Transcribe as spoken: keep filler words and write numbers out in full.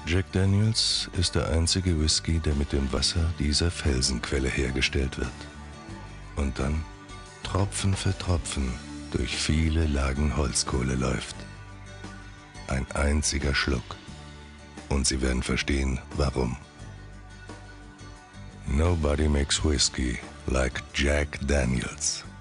Jack Daniels ist der einzige Whisky, der mit dem Wasser dieser Felsenquelle hergestellt wird. Und dann, Tropfen für Tropfen, durch viele Lagen Holzkohle läuft. Ein einziger Schluck. Und Sie werden verstehen, warum. Nobody makes whiskey like Jack Daniels.